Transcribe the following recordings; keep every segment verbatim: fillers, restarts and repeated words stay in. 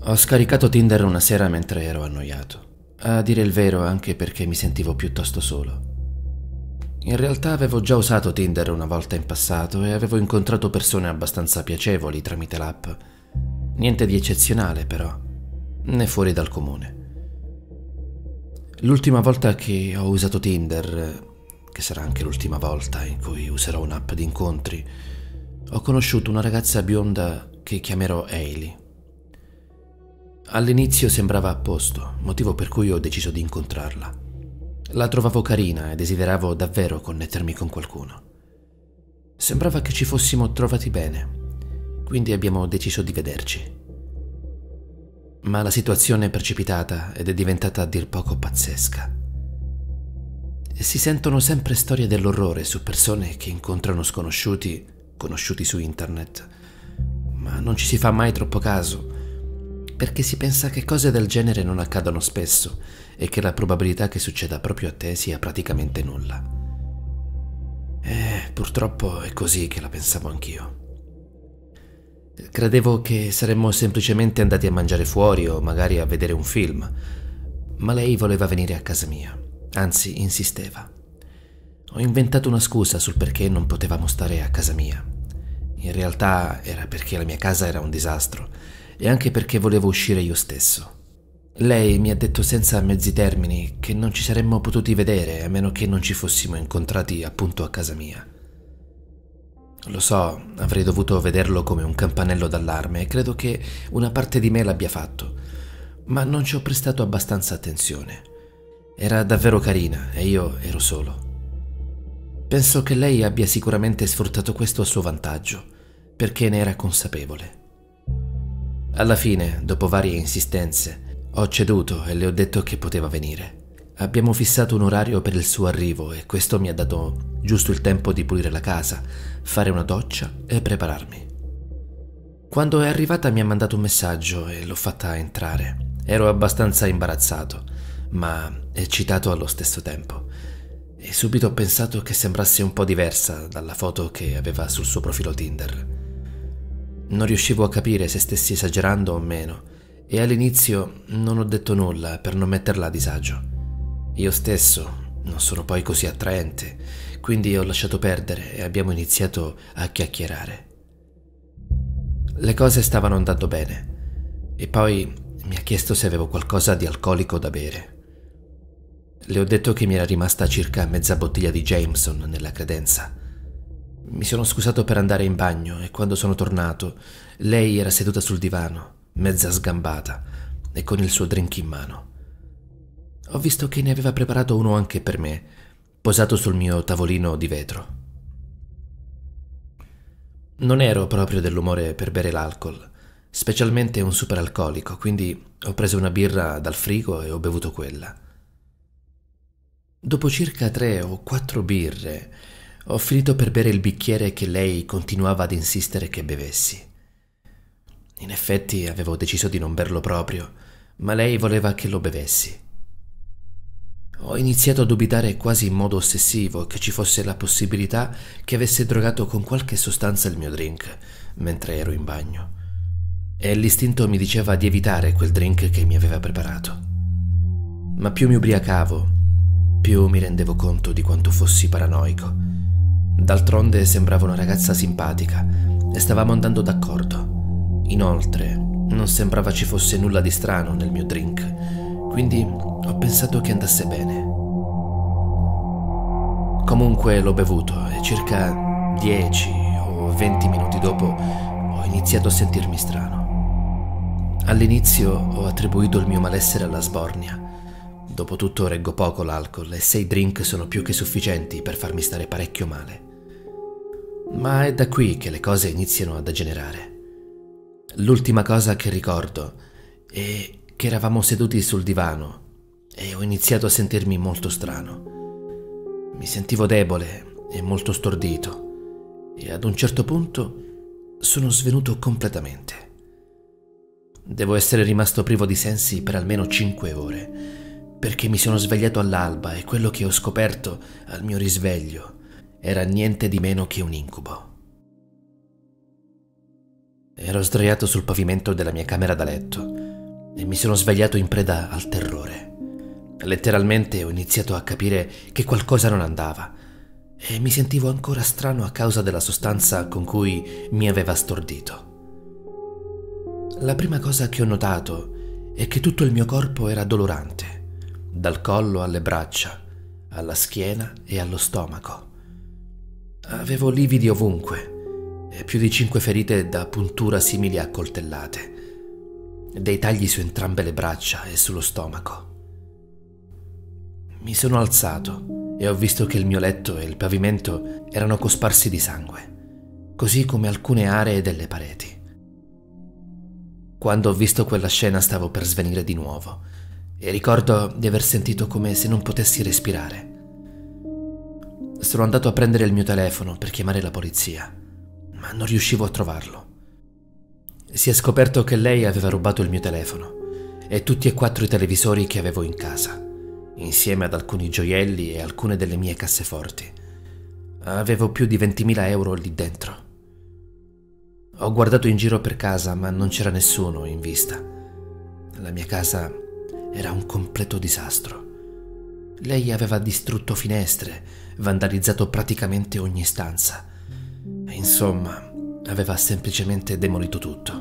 Ho scaricato Tinder una sera mentre ero annoiato, a dire il vero anche perché mi sentivo piuttosto solo. In realtà avevo già usato Tinder una volta in passato e avevo incontrato persone abbastanza piacevoli tramite l'app. Niente di eccezionale però, né fuori dal comune. L'ultima volta che ho usato Tinder, che sarà anche l'ultima volta in cui userò un'app di incontri, ho conosciuto una ragazza bionda che chiamerò Hailey. All'inizio sembrava a posto, motivo per cui ho deciso di incontrarla. La trovavo carina e desideravo davvero connettermi con qualcuno. Sembrava che ci fossimo trovati bene, quindi abbiamo deciso di vederci. Ma la situazione è precipitata ed è diventata a dir poco pazzesca. Si sentono sempre storie dell'orrore su persone che incontrano sconosciuti, conosciuti su internet, ma non ci si fa mai troppo caso, perché si pensa che cose del genere non accadano spesso e che la probabilità che succeda proprio a te sia praticamente nulla. E purtroppo è così che la pensavo anch'io. Credevo che saremmo semplicemente andati a mangiare fuori o magari a vedere un film, ma lei voleva venire a casa mia, anzi insisteva. Ho inventato una scusa sul perché non potevamo stare a casa mia. In realtà era perché la mia casa era un disastro e anche perché volevo uscire io stesso. Lei mi ha detto senza mezzi termini che non ci saremmo potuti vedere a meno che non ci fossimo incontrati appunto a casa mia. Lo so, avrei dovuto vederlo come un campanello d'allarme e credo che una parte di me l'abbia fatto, ma non ci ho prestato abbastanza attenzione. Era davvero carina e io ero solo. Penso che lei abbia sicuramente sfruttato questo a suo vantaggio, perché ne era consapevole. Alla fine, dopo varie insistenze, ho ceduto e le ho detto che poteva venire. Abbiamo fissato un orario per il suo arrivo e questo mi ha dato giusto il tempo di pulire la casa, fare una doccia e prepararmi. Quando è arrivata mi ha mandato un messaggio e l'ho fatta entrare. Ero abbastanza imbarazzato, ma eccitato allo stesso tempo. E subito ho pensato che sembrasse un po' diversa dalla foto che aveva sul suo profilo Tinder. Non riuscivo a capire se stessi esagerando o meno e all'inizio non ho detto nulla per non metterla a disagio. Io stesso non sono poi così attraente, quindi ho lasciato perdere e abbiamo iniziato a chiacchierare. Le cose stavano andando bene e poi mi ha chiesto se avevo qualcosa di alcolico da bere. Le ho detto che mi era rimasta circa mezza bottiglia di Jameson nella credenza. Mi sono scusato per andare in bagno e quando sono tornato lei era seduta sul divano, mezza sgambata e con il suo drink in mano. Ho visto che ne aveva preparato uno anche per me, posato sul mio tavolino di vetro. Non ero proprio dell'umore per bere l'alcol, specialmente un superalcolico, quindi ho preso una birra dal frigo e ho bevuto quella. Dopo circa tre o quattro birre, ho finito per bere il bicchiere che lei continuava ad insistere che bevessi. In effetti avevo deciso di non berlo proprio, ma lei voleva che lo bevessi. Ho iniziato a dubitare quasi in modo ossessivo che ci fosse la possibilità che avesse drogato con qualche sostanza il mio drink mentre ero in bagno. E l'istinto mi diceva di evitare quel drink che mi aveva preparato. Ma più mi ubriacavo, più mi rendevo conto di quanto fossi paranoico. D'altronde sembrava una ragazza simpatica e stavamo andando d'accordo. Inoltre, non sembrava ci fosse nulla di strano nel mio drink, quindi ho pensato che andasse bene. Comunque l'ho bevuto e circa dieci o venti minuti dopo ho iniziato a sentirmi strano. All'inizio ho attribuito il mio malessere alla sbornia. Dopotutto reggo poco l'alcol e sei drink sono più che sufficienti per farmi stare parecchio male. Ma è da qui che le cose iniziano a degenerare. L'ultima cosa che ricordo è che eravamo seduti sul divano e ho iniziato a sentirmi molto strano. Mi sentivo debole e molto stordito e ad un certo punto sono svenuto completamente. Devo essere rimasto privo di sensi per almeno cinque ore, perché mi sono svegliato all'alba e quello che ho scoperto al mio risveglio era niente di meno che un incubo. Ero sdraiato sul pavimento della mia camera da letto, e mi sono svegliato in preda al terrore. Letteralmente ho iniziato a capire che qualcosa non andava e mi sentivo ancora strano a causa della sostanza con cui mi aveva stordito. La prima cosa che ho notato è che tutto il mio corpo era dolorante, dal collo alle braccia, alla schiena e allo stomaco. Avevo lividi ovunque e più di cinque ferite da puntura simili a coltellate, dei tagli su entrambe le braccia e sullo stomaco. Mi sono alzato e ho visto che il mio letto e il pavimento erano cosparsi di sangue, così come alcune aree delle pareti. Quando ho visto quella scena stavo per svenire di nuovo e ricordo di aver sentito come se non potessi respirare. Sono andato a prendere il mio telefono per chiamare la polizia, ma non riuscivo a trovarlo. Si è scoperto che lei aveva rubato il mio telefono e tutti e quattro i televisori che avevo in casa, insieme ad alcuni gioielli e alcune delle mie casseforti. Avevo più di ventimila euro lì dentro. Ho guardato in giro per casa, ma non c'era nessuno in vista. La mia casa era un completo disastro. Lei aveva distrutto finestre, vandalizzato praticamente ogni stanza. Insomma, aveva semplicemente demolito tutto.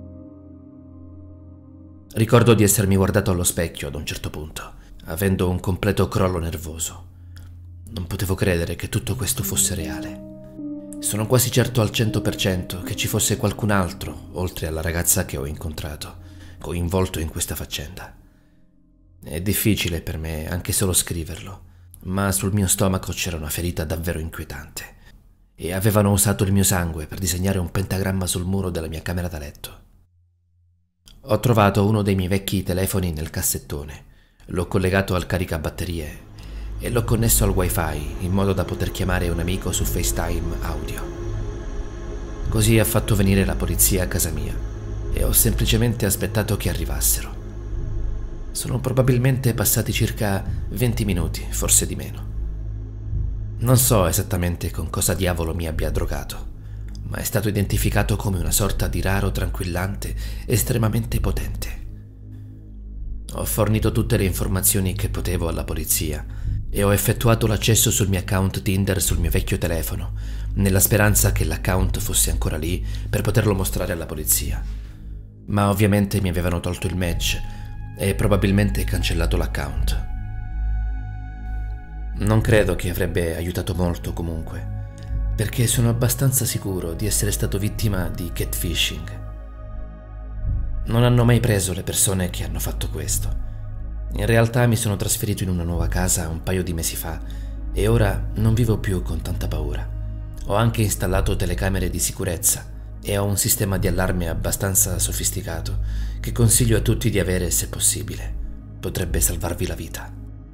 Ricordo di essermi guardato allo specchio ad un certo punto, avendo un completo crollo nervoso. Non potevo credere che tutto questo fosse reale. Sono quasi certo al cento per cento che ci fosse qualcun altro, oltre alla ragazza che ho incontrato, coinvolto in questa faccenda. È difficile per me anche solo scriverlo, ma sul mio stomaco c'era una ferita davvero inquietante e avevano usato il mio sangue per disegnare un pentagramma sul muro della mia camera da letto. Ho trovato uno dei miei vecchi telefoni nel cassettone, l'ho collegato al caricabatterie e l'ho connesso al wifi in modo da poter chiamare un amico su FaceTime audio. Così ha fatto venire la polizia a casa mia e ho semplicemente aspettato che arrivassero. Sono probabilmente passati circa venti minuti, forse di meno. Non so esattamente con cosa diavolo mi abbia drogato, ma è stato identificato come una sorta di raro tranquillante estremamente potente. Ho fornito tutte le informazioni che potevo alla polizia e ho effettuato l'accesso sul mio account Tinder sul mio vecchio telefono, nella speranza che l'account fosse ancora lì per poterlo mostrare alla polizia. Ma ovviamente mi avevano tolto il match e probabilmente cancellato l'account. Non credo che avrebbe aiutato molto comunque, perché sono abbastanza sicuro di essere stato vittima di catfishing. Non hanno mai preso le persone che hanno fatto questo. In realtà mi sono trasferito in una nuova casa un paio di mesi fa e ora non vivo più con tanta paura. Ho anche installato telecamere di sicurezza e ho un sistema di allarme abbastanza sofisticato che consiglio a tutti di avere se possibile. Potrebbe salvarvi la vita.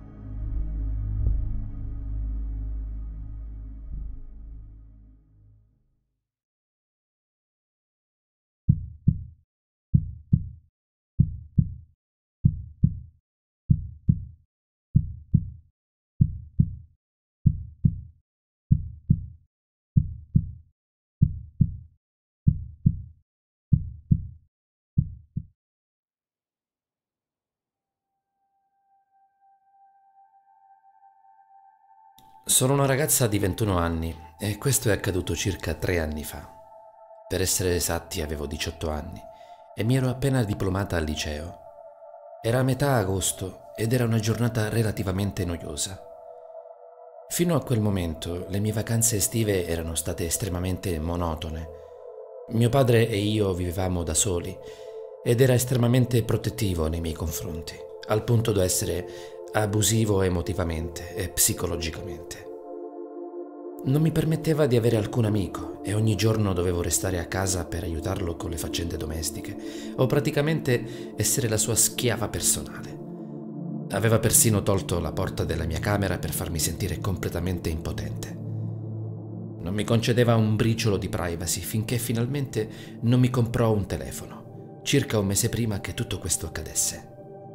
Sono una ragazza di ventuno anni e questo è accaduto circa tre anni fa. Per essere esatti avevo diciotto anni e mi ero appena diplomata al liceo. Era a metà agosto ed era una giornata relativamente noiosa. Fino a quel momento le mie vacanze estive erano state estremamente monotone. Mio padre e io vivevamo da soli ed era estremamente protettivo nei miei confronti, al punto da essere abusivo emotivamente e psicologicamente. Non mi permetteva di avere alcun amico e ogni giorno dovevo restare a casa per aiutarlo con le faccende domestiche o praticamente essere la sua schiava personale. Aveva persino tolto la porta della mia camera per farmi sentire completamente impotente. Non mi concedeva un briciolo di privacy finché finalmente non mi comprò un telefono, circa un mese prima che tutto questo accadesse.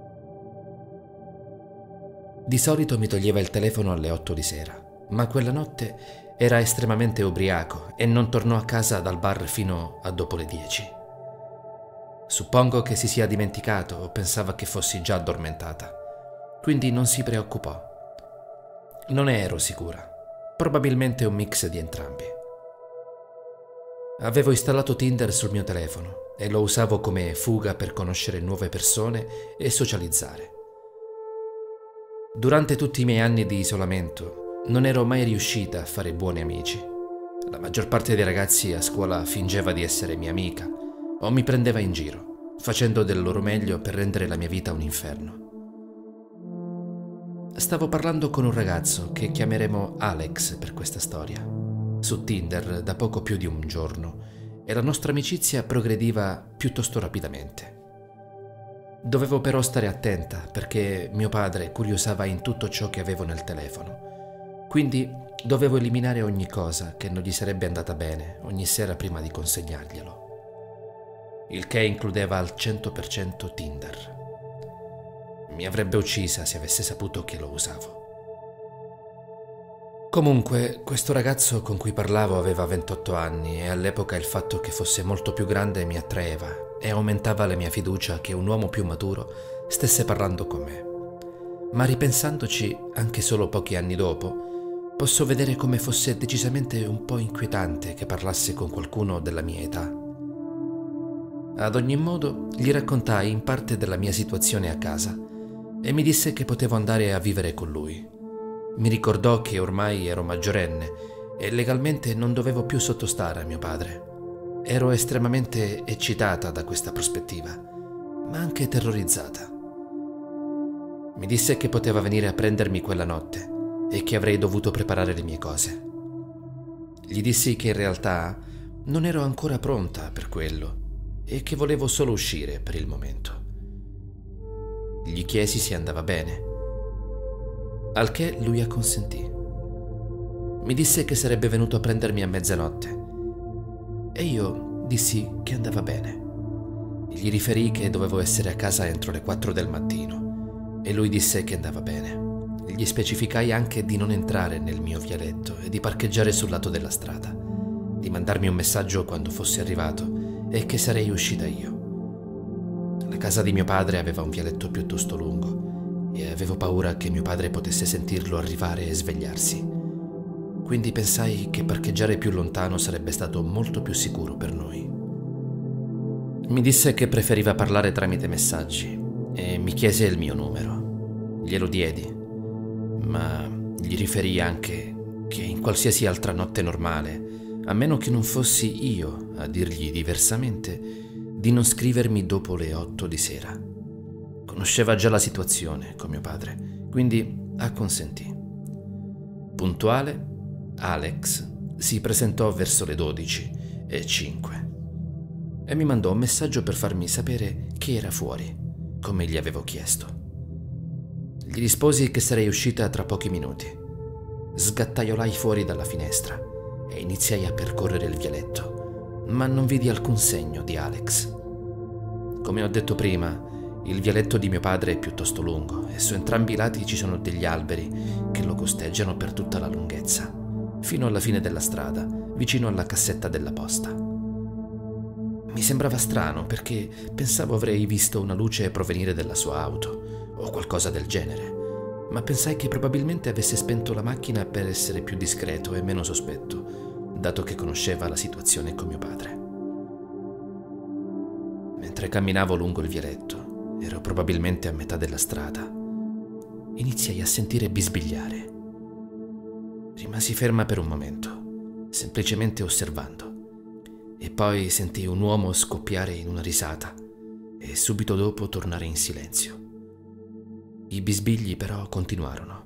Di solito mi toglieva il telefono alle otto di sera, ma quella notte era estremamente ubriaco e non tornò a casa dal bar fino a dopo le dieci. Suppongo che si sia dimenticato o pensava che fossi già addormentata, quindi non si preoccupò. Non ne ero sicura, probabilmente un mix di entrambi. Avevo installato Tinder sul mio telefono e lo usavo come fuga per conoscere nuove persone e socializzare. Durante tutti i miei anni di isolamento non ero mai riuscita a fare buoni amici. La maggior parte dei ragazzi a scuola fingeva di essere mia amica o mi prendeva in giro, facendo del loro meglio per rendere la mia vita un inferno. Stavo parlando con un ragazzo che chiameremo Alex per questa storia, su Tinder da poco più di un giorno, e la nostra amicizia progrediva piuttosto rapidamente. Dovevo però stare attenta perché mio padre curiosava in tutto ciò che avevo nel telefono, quindi dovevo eliminare ogni cosa che non gli sarebbe andata bene ogni sera prima di consegnarglielo. Il che includeva al cento per cento Tinder. Mi avrebbe uccisa se avesse saputo che lo usavo. Comunque, questo ragazzo con cui parlavo aveva ventotto anni e all'epoca il fatto che fosse molto più grande mi attraeva e aumentava la mia fiducia che un uomo più maturo stesse parlando con me. Ma ripensandoci, anche solo pochi anni dopo, posso vedere come fosse decisamente un po' inquietante che parlasse con qualcuno della mia età. Ad ogni modo, gli raccontai in parte della mia situazione a casa e mi disse che potevo andare a vivere con lui. Mi ricordò che ormai ero maggiorenne e legalmente non dovevo più sottostare a mio padre. Ero estremamente eccitata da questa prospettiva, ma anche terrorizzata. Mi disse che poteva venire a prendermi quella notte e che avrei dovuto preparare le mie cose. Gli dissi che in realtà non ero ancora pronta per quello e che volevo solo uscire per il momento. Gli chiesi se andava bene, al che lui acconsentì. Mi disse che sarebbe venuto a prendermi a mezzanotte e io dissi che andava bene. Gli riferii che dovevo essere a casa entro le quattro del mattino e lui disse che andava bene. Gli specificai anche di non entrare nel mio vialetto e di parcheggiare sul lato della strada, di mandarmi un messaggio quando fosse arrivato e che sarei uscita io. La casa di mio padre aveva un vialetto piuttosto lungo e avevo paura che mio padre potesse sentirlo arrivare e svegliarsi. Quindi pensai che parcheggiare più lontano sarebbe stato molto più sicuro per noi. Mi disse che preferiva parlare tramite messaggi e mi chiese il mio numero. Glielo diedi, ma gli riferii anche che in qualsiasi altra notte normale, a meno che non fossi io a dirgli diversamente, di non scrivermi dopo le otto di sera. Conosceva già la situazione con mio padre, quindi acconsentì. Puntuale, Alex si presentò verso le dodici e cinque e mi mandò un messaggio per farmi sapere che era fuori, come gli avevo chiesto. Gli risposi che sarei uscita tra pochi minuti. Sgattaiolai fuori dalla finestra e iniziai a percorrere il vialetto, ma non vidi alcun segno di Alex. Come ho detto prima, il vialetto di mio padre è piuttosto lungo e su entrambi i lati ci sono degli alberi che lo costeggiano per tutta la lunghezza, fino alla fine della strada, vicino alla cassetta della posta. Mi sembrava strano perché pensavo avrei visto una luce provenire dalla sua auto o qualcosa del genere, ma pensai che probabilmente avesse spento la macchina per essere più discreto e meno sospetto, dato che conosceva la situazione con mio padre. Mentre camminavo lungo il vialetto, ero probabilmente a metà della strada, iniziai a sentire bisbigliare. Rimasi ferma per un momento, semplicemente osservando, e poi sentii un uomo scoppiare in una risata e subito dopo tornare in silenzio. I bisbigli però continuarono.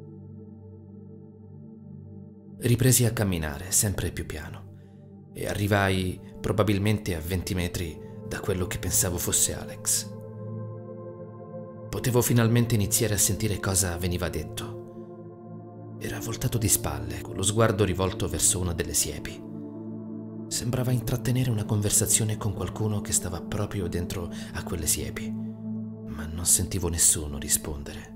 Ripresi a camminare sempre più piano e arrivai probabilmente a venti metri da quello che pensavo fosse Alex. Potevo finalmente iniziare a sentire cosa veniva detto. Era voltato di spalle, con lo sguardo rivolto verso una delle siepi. Sembrava intrattenere una conversazione con qualcuno che stava proprio dentro a quelle siepi, ma non sentivo nessuno rispondere.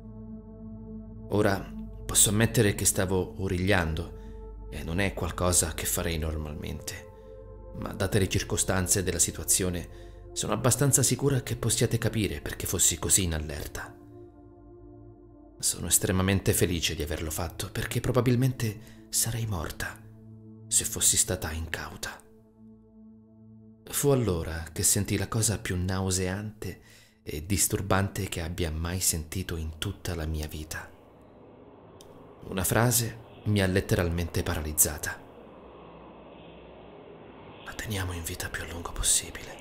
Ora posso ammettere che stavo origliando e non è qualcosa che farei normalmente, ma date le circostanze della situazione Sono abbastanza sicura che possiate capire perché fossi così in allerta. Sono estremamente felice di averlo fatto perché probabilmente sarei morta se fossi stata incauta. Fu allora che sentii la cosa più nauseante e disturbante che abbia mai sentito in tutta la mia vita. Una frase mi ha letteralmente paralizzata. La teniamo in vita più a lungo possibile.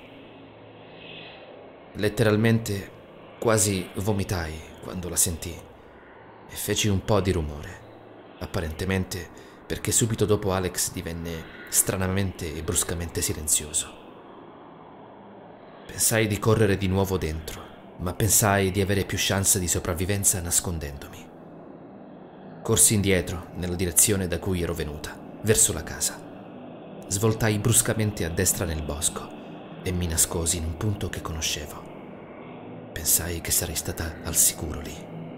Letteralmente quasi vomitai quando la sentii e feci un po' di rumore, apparentemente perché subito dopo Alex divenne stranamente e bruscamente silenzioso. Pensai di correre di nuovo dentro, ma pensai di avere più chance di sopravvivenza nascondendomi. Corsi indietro nella direzione da cui ero venuta, verso la casa. Svoltai bruscamente a destra nel bosco e mi nascosi in un punto che conoscevo. Pensai che sarei stata al sicuro lì.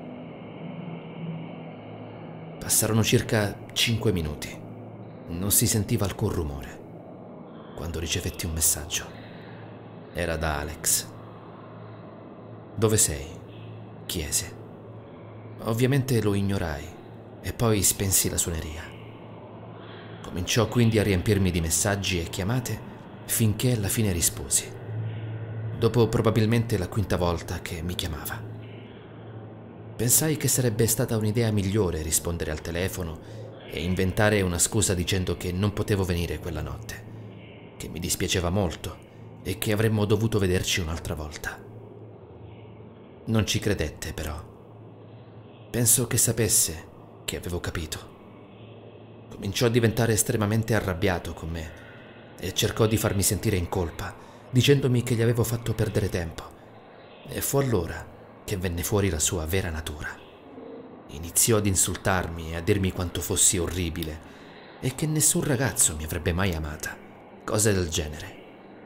Passarono circa cinque minuti. Non si sentiva alcun rumore quando ricevetti un messaggio. Era da Alex. «Dove sei?» chiese. Ovviamente lo ignorai e poi spensi la suoneria. Cominciò quindi a riempirmi di messaggi e chiamate finché alla fine risposi, dopo probabilmente la quinta volta che mi chiamava. Pensai che sarebbe stata un'idea migliore rispondere al telefono e inventare una scusa dicendo che non potevo venire quella notte, che mi dispiaceva molto e che avremmo dovuto vederci un'altra volta. Non ci credette, però. Penso che sapesse che avevo capito. Cominciò a diventare estremamente arrabbiato con me e cercò di farmi sentire in colpa, dicendomi che gli avevo fatto perdere tempo. E fu allora che venne fuori la sua vera natura. Iniziò ad insultarmi e a dirmi quanto fossi orribile e che nessun ragazzo mi avrebbe mai amata, cose del genere.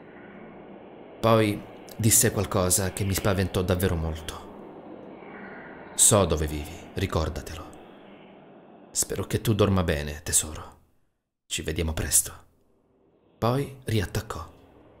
Poi disse qualcosa che mi spaventò davvero molto. «So dove vivi, ricordatelo. Spero che tu dorma bene, tesoro. Ci vediamo presto». Poi riattaccò.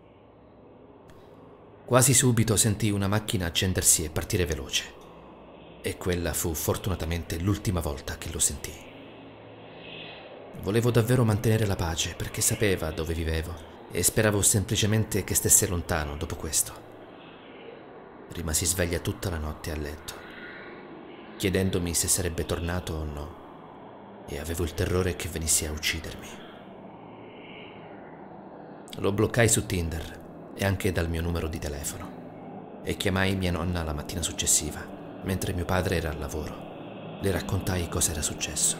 Quasi subito sentii una macchina accendersi e partire veloce. E quella fu fortunatamente l'ultima volta che lo sentii. Volevo davvero mantenere la pace perché sapeva dove vivevo e speravo semplicemente che stesse lontano dopo questo. Rimasi sveglia tutta la notte a letto, chiedendomi se sarebbe tornato o no, e avevo il terrore che venisse a uccidermi. Lo bloccai su Tinder e anche dal mio numero di telefono e chiamai mia nonna la mattina successiva, mentre mio padre era al lavoro. Le raccontai cosa era successo.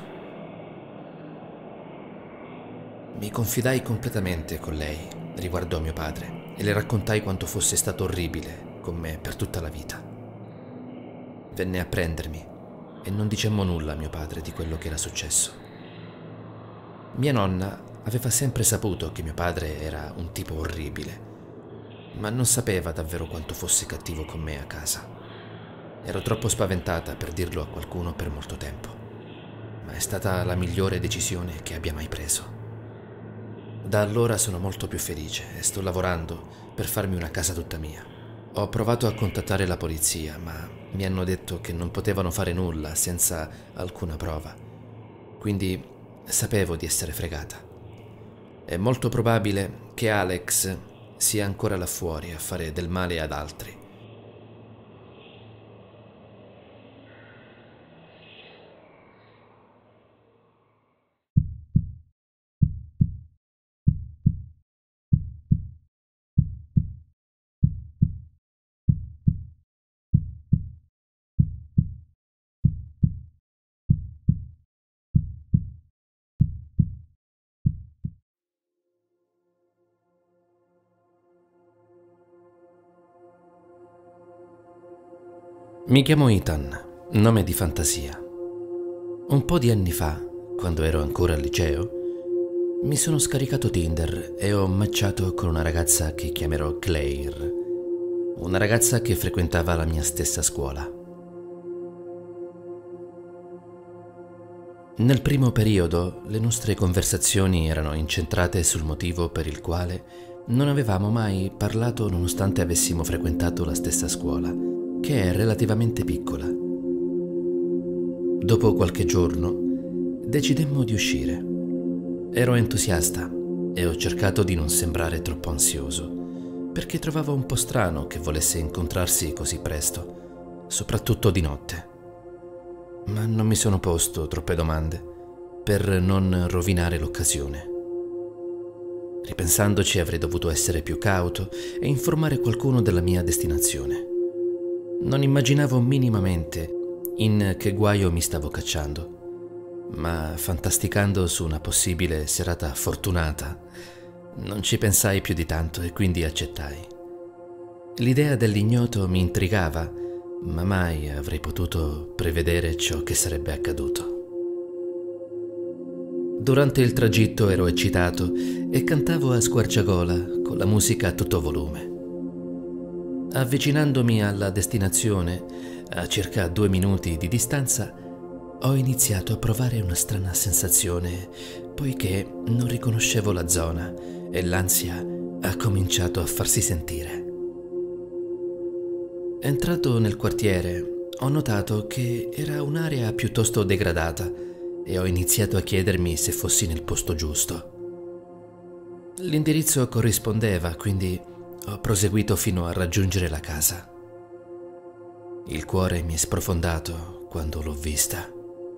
Mi confidai completamente con lei riguardo a mio padre e le raccontai quanto fosse stato orribile con me per tutta la vita. Venne a prendermi e non dicemmo nulla a mio padre di quello che era successo. Mia nonna aveva sempre saputo che mio padre era un tipo orribile, ma non sapeva davvero quanto fosse cattivo con me a casa. Ero troppo spaventata per dirlo a qualcuno per molto tempo, ma è stata la migliore decisione che abbia mai preso. Da allora sono molto più felice e sto lavorando per farmi una casa tutta mia. Ho provato a contattare la polizia, ma mi hanno detto che non potevano fare nulla senza alcuna prova. Quindi sapevo di essere fregata. È molto probabile che Alex sia ancora là fuori a fare del male ad altri. Mi chiamo Ethan, nome di fantasia. Un po' di anni fa, quando ero ancora al liceo, mi sono scaricato Tinder e ho matchato con una ragazza che chiamerò Claire, una ragazza che frequentava la mia stessa scuola. Nel primo periodo le nostre conversazioni erano incentrate sul motivo per il quale Non avevamo mai parlato nonostante avessimo frequentato la stessa scuola, che è relativamente piccola. Dopo qualche giorno decidemmo di uscire. Ero entusiasta e ho cercato di non sembrare troppo ansioso, perché trovavo un po' strano che volesse incontrarsi così presto, soprattutto di notte. Ma non mi sono posto troppe domande per non rovinare l'occasione. Ripensandoci, avrei dovuto essere più cauto e informare qualcuno della mia destinazione. Non immaginavo minimamente in che guaio mi stavo cacciando, ma fantasticando su una possibile serata fortunata, non ci pensai più di tanto e quindi accettai. L'idea dell'ignoto mi intrigava, ma mai avrei potuto prevedere ciò che sarebbe accaduto. Durante il tragitto ero eccitato e cantavo a squarciagola con la musica a tutto volume. Avvicinandomi alla destinazione, a circa due minuti di distanza, ho iniziato a provare una strana sensazione, poiché non riconoscevo la zona e l'ansia ha cominciato a farsi sentire. Entrato nel quartiere, ho notato che era un'area piuttosto degradata e ho iniziato a chiedermi se fossi nel posto giusto. L'indirizzo corrispondeva, quindi ho proseguito fino a raggiungere la casa. Il cuore mi è sprofondato quando l'ho vista.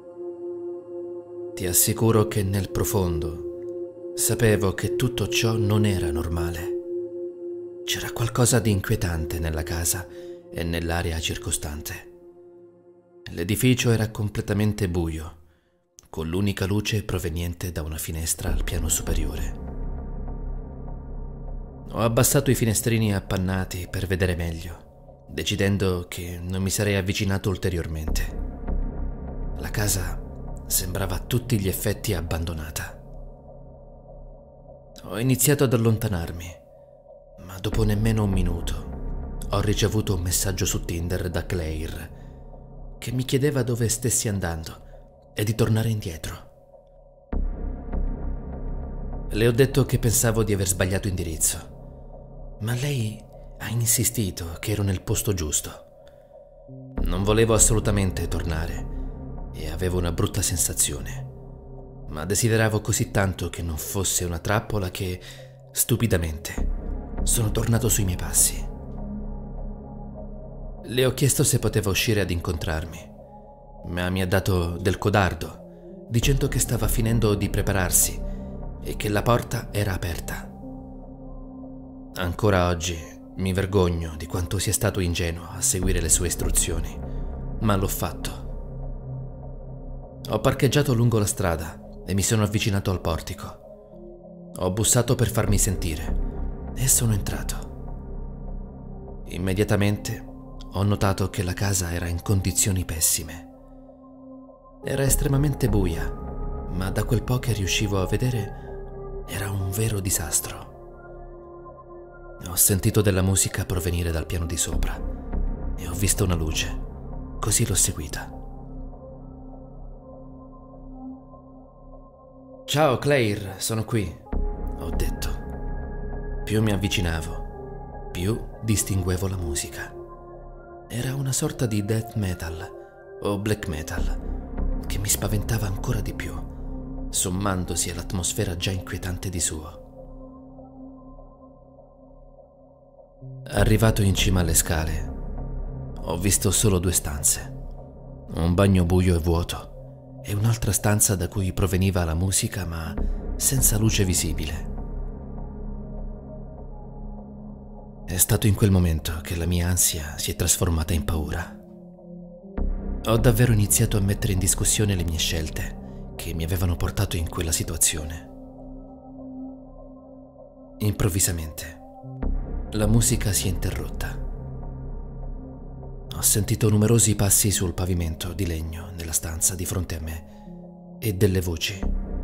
Ti assicuro che nel profondo sapevo che tutto ciò non era normale. C'era qualcosa di inquietante nella casa e nell'area circostante. L'edificio era completamente buio, con l'unica luce proveniente da una finestra al piano superiore. Ho abbassato i finestrini appannati per vedere meglio, decidendo che non mi sarei avvicinato ulteriormente. La casa sembrava a tutti gli effetti abbandonata. Ho iniziato ad allontanarmi, ma dopo nemmeno un minuto ho ricevuto un messaggio su Tinder da Claire che mi chiedeva dove stessi andando e di tornare indietro. Le ho detto che pensavo di aver sbagliato indirizzo, ma lei ha insistito che ero nel posto giusto. Non volevo assolutamente tornare e avevo una brutta sensazione, ma desideravo così tanto che non fosse una trappola che, stupidamente, sono tornato sui miei passi. Le ho chiesto se poteva uscire ad incontrarmi, ma mi ha dato del codardo, dicendo che stava finendo di prepararsi e che la porta era aperta. Ancora oggi mi vergogno di quanto sia stato ingenuo a seguire le sue istruzioni, ma l'ho fatto. Ho parcheggiato lungo la strada e mi sono avvicinato al portico. Ho bussato per farmi sentire e sono entrato. Immediatamente ho notato che la casa era in condizioni pessime. Era estremamente buia, ma da quel po' che riuscivo a vedere era un vero disastro. Ho sentito della musica provenire dal piano di sopra e ho visto una luce, così l'ho seguita. «Ciao Claire, sono qui», ho detto. Più mi avvicinavo, più distinguevo la musica. Era una sorta di death metal o black metal che mi spaventava ancora di più, sommandosi all'atmosfera già inquietante di suo. Arrivato in cima alle scale, ho visto solo due stanze, un bagno buio e vuoto e un'altra stanza da cui proveniva la musica ma senza luce visibile. È stato in quel momento che la mia ansia si è trasformata in paura. Ho davvero iniziato a mettere in discussione le mie scelte che mi avevano portato in quella situazione. Improvvisamente la musica si è interrotta. Ho sentito numerosi passi sul pavimento di legno nella stanza di fronte a me e delle voci.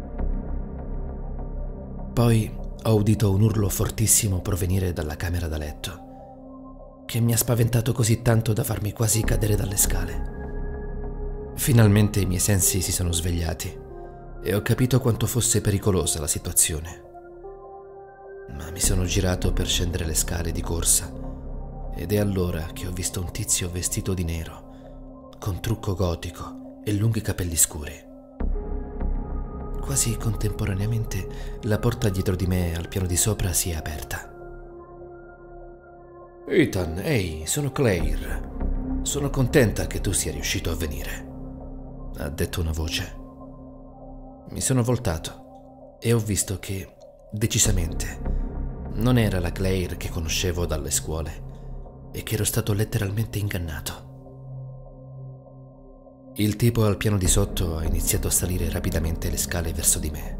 Poi ho udito un urlo fortissimo provenire dalla camera da letto, che mi ha spaventato così tanto da farmi quasi cadere dalle scale. Finalmente i miei sensi si sono svegliati e ho capito quanto fosse pericolosa la situazione. ma mi sono girato per scendere le scale di corsa ed è allora che ho visto un tizio vestito di nero, con trucco gotico e lunghi capelli scuri. Quasi contemporaneamente la porta dietro di me al piano di sopra si è aperta. Ethan, ehi, sono Claire. Sono contenta che tu sia riuscito a venire, ha detto una voce. Mi sono voltato e ho visto che, decisamente, non era la Claire che conoscevo dalle scuole e che ero stato letteralmente ingannato. Il tipo al piano di sotto ha iniziato a salire rapidamente le scale verso di me.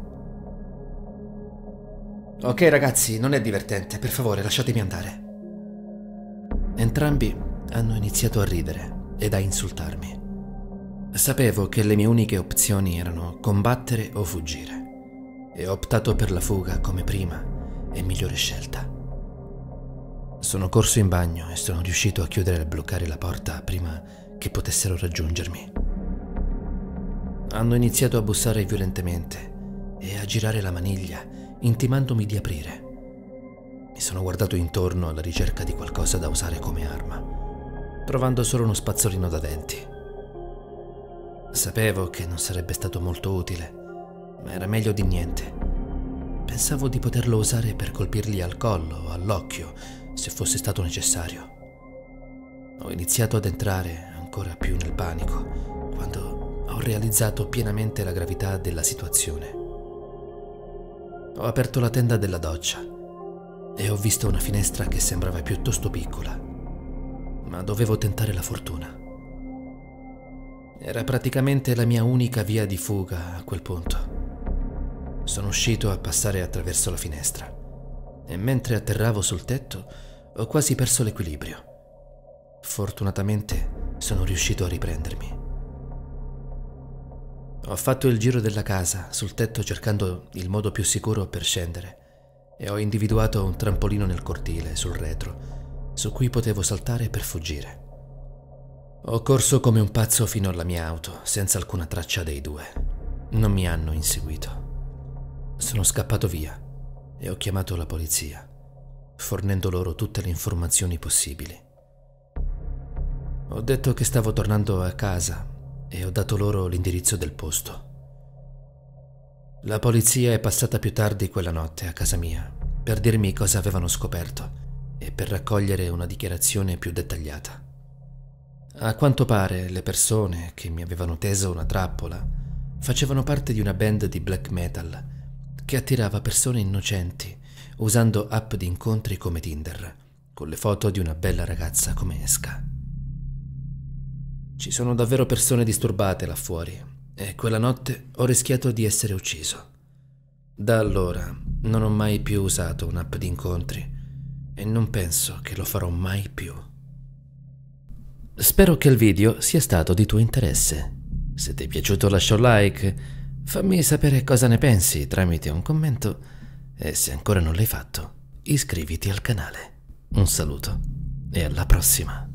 Ok ragazzi, non è divertente, per favore lasciatemi andare. Entrambi hanno iniziato a ridere ed a insultarmi. Sapevo che le mie uniche opzioni erano combattere o fuggire e ho optato per la fuga come prima e migliore scelta. Sono corso in bagno e sono riuscito a chiudere e bloccare la porta prima che potessero raggiungermi. Hanno iniziato a bussare violentemente e a girare la maniglia, intimandomi di aprire. Mi sono guardato intorno alla ricerca di qualcosa da usare come arma, trovando solo uno spazzolino da denti. Sapevo che non sarebbe stato molto utile, ma era meglio di niente. Pensavo di poterlo usare per colpirli al collo o all'occhio, se fosse stato necessario. Ho iniziato ad entrare ancora più nel panico quando ho realizzato pienamente la gravità della situazione. Ho aperto la tenda della doccia e ho visto una finestra che sembrava piuttosto piccola, ma dovevo tentare la fortuna. Era praticamente la mia unica via di fuga a quel punto. Sono uscito a passare attraverso la finestra e mentre atterravo sul tetto ho quasi perso l'equilibrio. Fortunatamente sono riuscito a riprendermi. Ho fatto il giro della casa sul tetto cercando il modo più sicuro per scendere e ho individuato un trampolino nel cortile sul retro su cui potevo saltare per fuggire. Ho corso come un pazzo fino alla mia auto senza alcuna traccia dei due. Non mi hanno inseguito. Sono scappato via e ho chiamato la polizia, fornendo loro tutte le informazioni possibili. Ho detto che stavo tornando a casa e ho dato loro l'indirizzo del posto. La polizia è passata più tardi quella notte a casa mia per dirmi cosa avevano scoperto e per raccogliere una dichiarazione più dettagliata. A quanto pare le persone che mi avevano teso una trappola facevano parte di una band di black metal che attirava persone innocenti usando app di incontri come Tinder, con le foto di una bella ragazza come esca. Ci sono davvero persone disturbate là fuori e quella notte ho rischiato di essere ucciso. Da allora non ho mai più usato un'app di incontri e non penso che lo farò mai più. Spero che il video sia stato di tuo interesse. Se ti è piaciuto lascia un like, fammi sapere cosa ne pensi tramite un commento e se ancora non l'hai fatto iscriviti al canale. Un saluto e alla prossima.